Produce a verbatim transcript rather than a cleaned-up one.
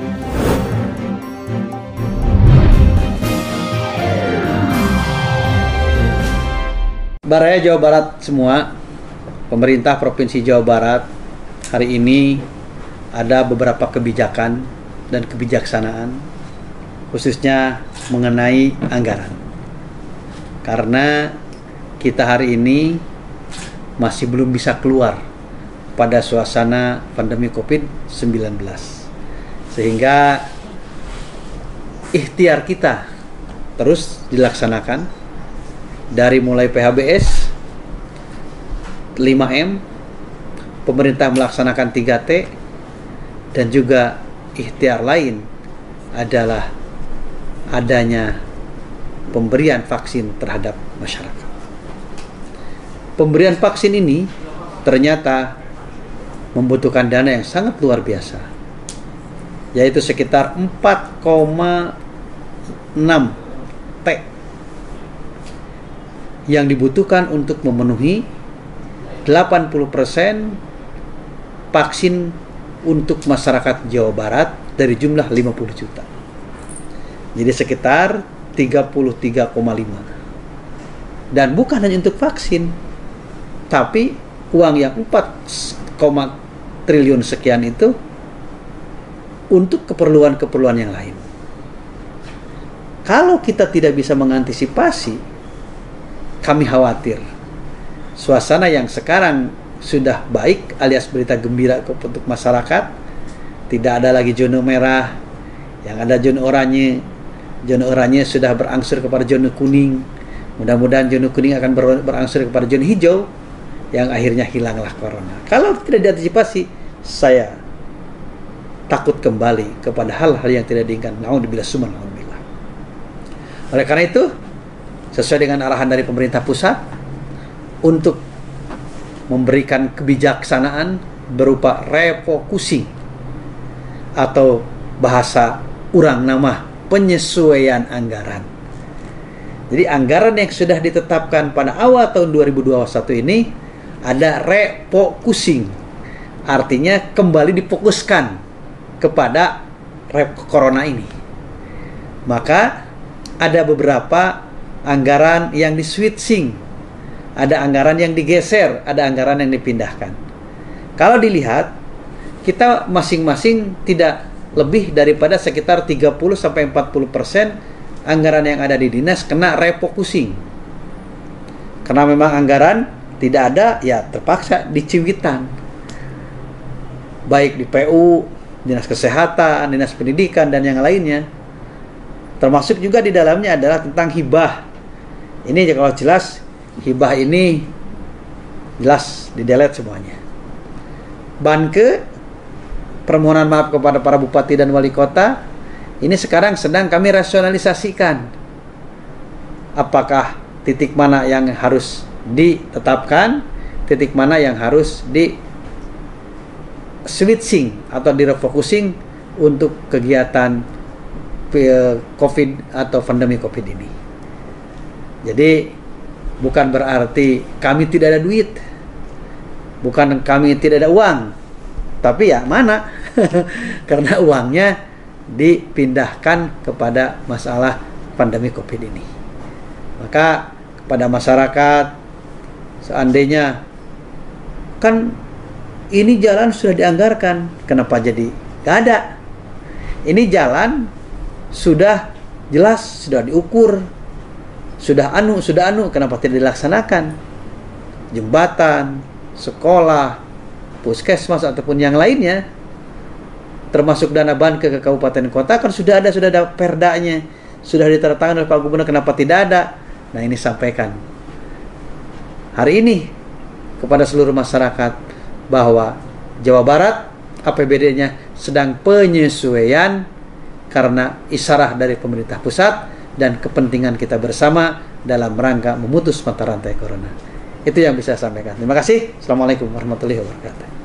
Baraya Jawa Barat semua, pemerintah Provinsi Jawa Barat hari ini ada beberapa kebijakan dan kebijaksanaan khususnya mengenai anggaran. Karena kita hari ini masih belum bisa keluar pada suasana pandemi covid sembilan belas. Sehingga ikhtiar kita terus dilaksanakan dari mulai P H B S lima M, pemerintah melaksanakan tiga T, dan juga ikhtiar lain adalah adanya pemberian vaksin terhadap masyarakat. Pemberian vaksin ini ternyata membutuhkan dana yang sangat luar biasa, yaitu sekitar empat koma enam T yang dibutuhkan untuk memenuhi delapan puluh persen vaksin untuk masyarakat Jawa Barat dari jumlah lima puluh juta. Jadi sekitar tiga puluh tiga koma lima. Dan bukan hanya untuk vaksin, tapi uang yang empat triliun sekian itu untuk keperluan-keperluan yang lain. Kalau kita tidak bisa mengantisipasi, kami khawatir suasana yang sekarang sudah baik alias berita gembira untuk masyarakat, tidak ada lagi zona merah, yang ada zona oranye. Zona oranye sudah berangsur kepada zona kuning. Mudah-mudahan zona kuning akan ber berangsur kepada zona hijau, yang akhirnya hilanglah corona. Kalau tidak diantisipasi, saya takut kembali kepada hal-hal yang tidak diinginkan. Naudzubillah summa naudzubillah. Oleh karena itu, sesuai dengan arahan dari pemerintah pusat untuk memberikan kebijaksanaan berupa refocusing atau bahasa urang nama penyesuaian anggaran. Jadi anggaran yang sudah ditetapkan pada awal tahun dua ribu dua puluh satu ini ada refocusing, artinya kembali difokuskan kepada corona ini. Maka ada beberapa anggaran yang di switching, ada anggaran yang digeser, ada anggaran yang dipindahkan. Kalau dilihat, kita masing-masing tidak lebih daripada sekitar tiga puluh sampai empat puluh persen anggaran yang ada di dinas kena refocusing. Karena memang anggaran tidak ada, ya terpaksa diciwitan. Baik di P U, Dinas Kesehatan, Dinas Pendidikan, dan yang lainnya. Termasuk juga di dalamnya adalah tentang hibah. Ini kalau jelas, hibah ini jelas di-delete semuanya. Banke, permohonan maaf kepada para bupati dan wali kota, ini sekarang sedang kami rasionalisasikan. Apakah titik mana yang harus ditetapkan, titik mana yang harus di switching atau di refocusing untuk kegiatan COVID atau pandemi COVID ini. Jadi bukan berarti kami tidak ada duit, bukan kami tidak ada uang, tapi ya mana karena uangnya dipindahkan kepada masalah pandemi COVID ini. Maka kepada masyarakat, seandainya kan ini jalan sudah dianggarkan, kenapa jadi gak ada? Ini jalan sudah jelas, sudah diukur, sudah anu, sudah anu, kenapa tidak dilaksanakan? Jembatan, sekolah, puskesmas ataupun yang lainnya, termasuk dana banke ke kabupaten kota kan sudah ada, sudah ada perdanya, sudah diterangkan oleh Pak Gubernur, kenapa tidak ada? Nah, ini sampaikan hari ini kepada seluruh masyarakat bahwa Jawa Barat A P B D-nya sedang penyesuaian karena isyarat dari pemerintah pusat dan kepentingan kita bersama dalam rangka memutus mata rantai corona. Itu yang bisa saya sampaikan. Terima kasih. Assalamualaikum warahmatullahi wabarakatuh.